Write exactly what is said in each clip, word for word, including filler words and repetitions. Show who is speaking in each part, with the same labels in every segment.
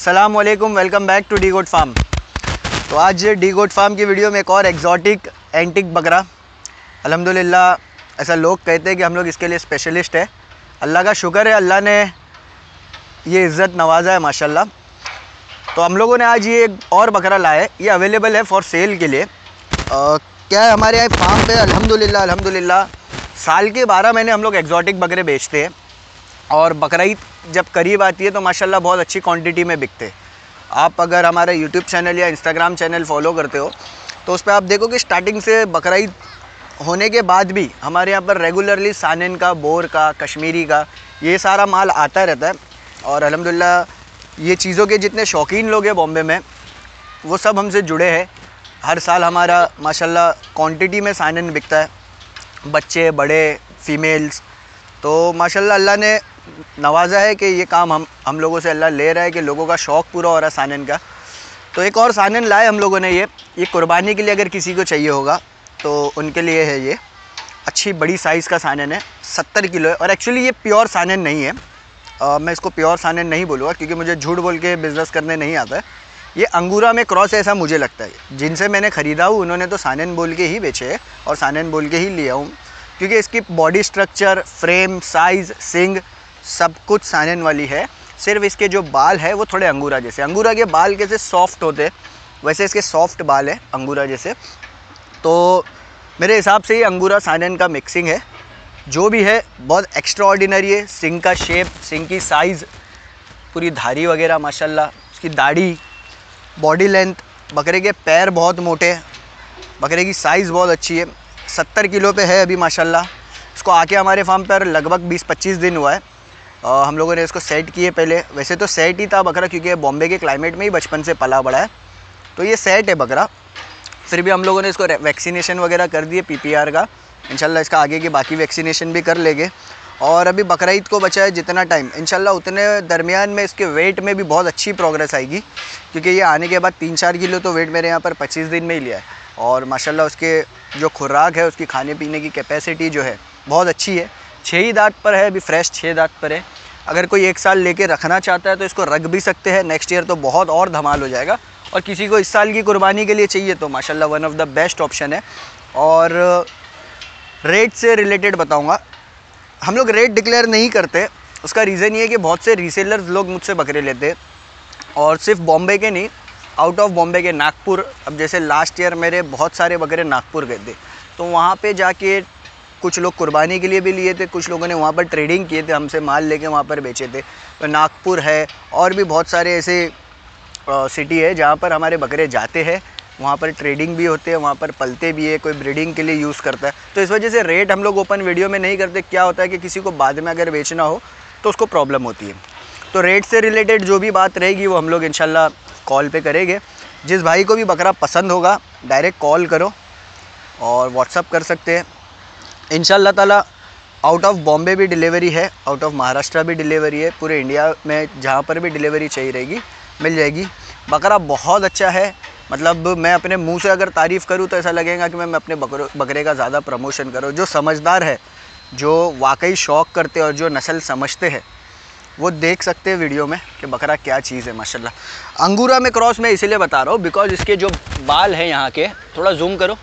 Speaker 1: अस्सलाम वालेकुम, welcome back to the goat farm. तो आज डी गोट फार्म की वीडियो में एक और एग्जॉटिक एंटिक बकरा, अल्हम्दुलिल्लाह ऐसा लोग कहते हैं कि हम लोग इसके लिए स्पेशलिस्ट है। अल्लाह का शुक्र है, अल्लाह ने ये इज़्ज़त नवाजा है माशाल्लाह। तो हम लोगों ने आज ये एक और बकरा लाया है, ये अवेलेबल है फॉर सेल के लिए। आ, क्या है हमारे यहाँ फार्म पे अल्हम्दुलिल्लाह अल्हम्दुलिल्लाह साल के बारह महीने हम लोग एग्जॉटिक बकरे बेचते हैं और बकरीद जब करीब आती है तो माशाल्लाह बहुत अच्छी क्वांटिटी में बिकते हैं। आप अगर हमारा यूट्यूब चैनल या इंस्टाग्राम चैनल फॉलो करते हो तो उस पर आप देखो कि स्टार्टिंग से बकरीद होने के बाद भी हमारे यहाँ पर रेगुलरली सानेन का, बोर का, कश्मीरी का ये सारा माल आता रहता है। और अल्हम्दुलिल्लाह ये चीज़ों के जितने शौकीन लोग हैं बॉम्बे में वो सब हमसे जुड़े हैं। हर साल हमारा माशाल्लाह क्वांटिटी में सानेन बिकता है, बच्चे, बड़े, फीमेल्स। तो माशाल्लाह अल्लाह ने नवाजा है कि ये काम हम हम लोगों से अल्लाह ले रहा है कि लोगों का शौक़ पूरा हो रहा है सानेन का। तो एक और सानेन लाए हम लोगों ने, ये ये कुर्बानी के लिए अगर किसी को चाहिए होगा तो उनके लिए है। ये अच्छी बड़ी साइज़ का सानेन है, सत्तर किलो है। और एक्चुअली ये प्योर सानेन नहीं है, आ, मैं इसको प्योर सानेन नहीं बोलूँगा क्योंकि मुझे झूठ बोल के बिज़नेस करने नहीं आता है। ये अंगूरा में क्रॉस है ऐसा मुझे लगता है। जिनसे मैंने ख़रीदा हूँ उन्होंने तो सानेन बोल के ही बेचे है और सानेन बोल के ही लिया हूँ, क्योंकि इसकी बॉडी स्ट्रक्चर, फ्रेम, साइज़, सिंग सब कुछ सानेन वाली है। सिर्फ इसके जो बाल है वो थोड़े अंगूरा जैसे, अंगूरा के बाल कैसे सॉफ्ट होते वैसे इसके सॉफ्ट बाल है अंगूरा जैसे। तो मेरे हिसाब से ये अंगूरा सानेन का मिक्सिंग है। जो भी है बहुत एक्स्ट्रा ऑर्डिनरी है। सिंग का शेप, सिंग की साइज़, पूरी धारी वगैरह माशाल्लाह, उसकी दाढ़ी, बॉडी लेंथ, बकरे के पैर बहुत मोटे हैं, बकरे की साइज़ बहुत अच्छी है। सत्तर किलो पे है अभी माशाल्लाह। इसको आके हमारे फार्म पर लगभग बीस पच्चीस दिन हुआ है। आ, हम लोगों ने इसको सेट किए पहले। वैसे तो सेट ही था बकरा क्योंकि बॉम्बे के क्लाइमेट में ही बचपन से पला बड़ा है, तो ये सेट है बकरा। फिर भी हम लोगों ने इसको वैक्सीनेशन वगैरह कर दिए पीपीआर का। इंशाल्लाह इसका आगे की बाकी वैक्सीनेशन भी कर लेंगे। और अभी बकरीद को बचा है जितना टाइम, इंशाल्लाह उतने दरमियान में इसके वेट में भी बहुत अच्छी प्रोग्रेस आएगी, क्योंकि ये आने के बाद तीन चार किलो तो वेट मेरे यहाँ पर पच्चीस दिन में ही लिया है। और माशाल्लाह उसके जो खुराक है, उसकी खाने पीने की कैपेसिटी जो है बहुत अच्छी है। छः ही दांत पर है अभी, फ्रेश छः दांत पर है। अगर कोई एक साल लेके रखना चाहता है तो इसको रख भी सकते हैं। नेक्स्ट ईयर तो बहुत और धमाल हो जाएगा। और किसी को इस साल की कुर्बानी के लिए चाहिए तो माशाल्लाह one of the best option है। और रेट से रिलेटेड बताऊंगा, हम लोग रेट डिक्लेयर नहीं करते। उसका रीज़न ये है कि बहुत से रीसेलर्स लोग मुझसे बकरे लेते हैं, और सिर्फ बॉम्बे के नहीं, आउट ऑफ बॉम्बे के, नागपुर। अब जैसे लास्ट ईयर मेरे बहुत सारे बकरे नागपुर गए थे, तो वहाँ पे जाके कुछ लोग कुर्बानी के लिए भी लिए थे, कुछ लोगों ने वहाँ पर ट्रेडिंग किए थे, हमसे माल लेके वहाँ पर बेचे थे। तो नागपुर है और भी बहुत सारे ऐसे सिटी है जहाँ पर हमारे बकरे जाते हैं, वहाँ पर ट्रेडिंग भी होते हैं, वहाँ पर पलते भी है, कोई ब्रीडिंग के लिए यूज़ करता है। तो इस वजह से रेट हम लोग ओपन वीडियो में नहीं करते। क्या होता है कि किसी को बाद में अगर बेचना हो तो उसको प्रॉब्लम होती है। तो रेट से रिलेटेड जो भी बात रहेगी वो हम लोग इंशाल्लाह कॉल पे करेंगे। जिस भाई को भी बकरा पसंद होगा डायरेक्ट कॉल करो और व्हाट्सअप कर सकते हैं। इंशाल्लाह ताला आउट ऑफ बॉम्बे भी डिलीवरी है, आउट ऑफ महाराष्ट्र भी डिलीवरी है। पूरे इंडिया में जहाँ पर भी डिलीवरी चाहिए रहेगी मिल जाएगी। बकरा बहुत अच्छा है, मतलब मैं अपने मुंह से अगर तारीफ़ करूँ तो ऐसा लगेगा कि मैं मैं अपने बकरे बकरे का ज़्यादा प्रमोशन करूँ। जो समझदार है, जो वाकई शौक़ करते हैं और जो नस्ल समझते हैं वो देख सकते हैं वीडियो में कि बकरा क्या चीज़ है माशाल्लाह। अंगूरा में क्रॉस मैं इसीलिए बता रहा हूँ बिकॉज इसके जो बाल हैं यहाँ के, थोड़ा जूम करो,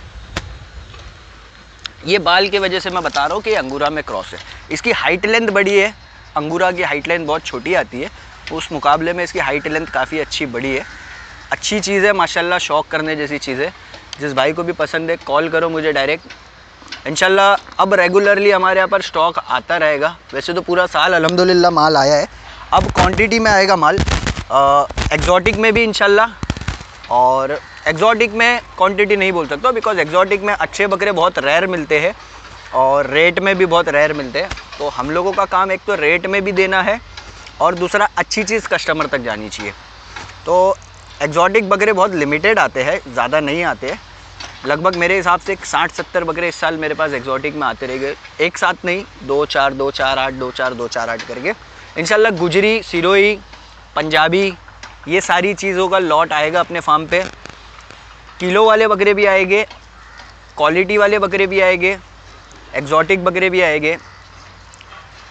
Speaker 1: ये बाल की वजह से मैं बता रहा हूँ कि अंगूरा में क्रॉस है। इसकी हाइट लेंथ बड़ी है, अंगूरा की हाइट लेंथ बहुत छोटी आती है, उस मुकाबले में इसकी हाइट लेंथ काफ़ी अच्छी बड़ी है। अच्छी चीज़ है माशाल्लाह, शौक़ करने जैसी चीज़ है। जिस भाई को भी पसंद है कॉल करो मुझे डायरेक्ट। इंशाल्लाह अब रेगुलरली हमारे यहाँ पर स्टॉक आता रहेगा। वैसे तो पूरा साल अल्हम्दुलिल्लाह माल आया है, अब क्वांटिटी में आएगा माल एग्जॉटिक में भी इंशाल्लाह। और एग्जॉटिक में क्वांटिटी नहीं बोल सकता बिकॉज एग्जॉटिक में अच्छे बकरे बहुत रेयर मिलते हैं और रेट में भी बहुत रेयर मिलते हैं। तो हम लोगों का काम एक तो रेट में भी देना है और दूसरा अच्छी चीज़ कस्टमर तक जानी चाहिए। तो एग्जॉटिक बकरे बहुत लिमिटेड आते हैं, ज़्यादा नहीं आते हैं। लगभग मेरे हिसाब से साठ सत्तर बकरे इस साल मेरे पास एग्जॉटिक में आते रहेंगे, एक साथ नहीं, दो चार दो चार आठ दो चार दो चार आठ करके इंशाल्लाह। गुजरी, सिरोही, पंजाबी, ये सारी चीज़ों का लॉट आएगा अपने फार्म पे। किलो वाले बकरे भी आएंगे, क्वालिटी वाले बकरे भी आएंगे, एग्जॉटिक बकरे भी आएंगे।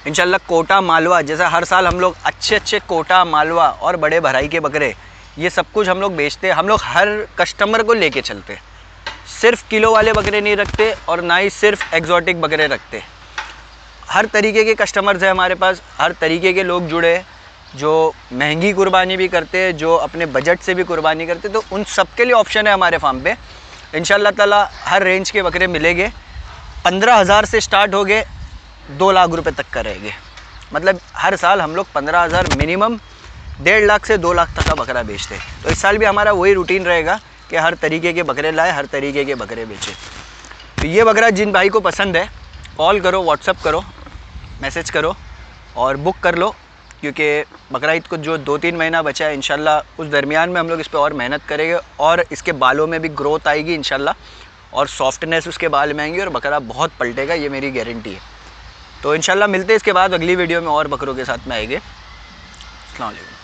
Speaker 1: इंशाल्लाह कोटा मालवा, जैसा हर साल हम लोग अच्छे अच्छे कोटा मालवा और बड़े भराई के बकरे, ये सब कुछ हम लोग बेचते हैं। हम लोग हर कस्टमर को लेके चलते, सिर्फ किलो वाले बकरे नहीं रखते और ना ही सिर्फ एग्जॉटिक बकरे रखते। हर तरीके के कस्टमर्स हैं हमारे पास, हर तरीके के लोग जुड़े हैं, जो महंगी कुर्बानी भी करते हैं, जो अपने बजट से भी कुर्बानी करते, तो उन सब के लिए ऑप्शन है हमारे फार्म पे। इंशाल्लाह ताला हर रेंज के बकरे मिलेंगे। पंद्रह हज़ार से स्टार्ट हो गए दो लाख रुपए तक का रहेंगे। मतलब हर साल हम लोग पंद्रह हज़ार मिनिमम डेढ़ लाख से दो लाख तक का बकरा बेचते हैं। तो इस साल भी हमारा वही रूटीन रहेगा कि हर तरीके के बकरे लाए, हर तरीके के बकरे बेचें। तो ये बकरा जिन भाई को पसंद है कॉल करो, व्हाट्सअप करो, मैसेज करो और बुक कर लो, क्योंकि बकरा ईद को जो दो तीन महीना बचा है इंशाल्लाह उस दरमियान में हम लोग इस पर और मेहनत करेंगे और इसके बालों में भी ग्रोथ आएगी इंशाल्लाह, और सॉफ्टनेस उसके बाल में आएंगी और बकरा बहुत पलटेगा, ये मेरी गारंटी है। तो इंशाल्लाह मिलते हैं इसके बाद अगली वीडियो में और बकरों के साथ में आएंगे। अस्सलाम वालेकुम।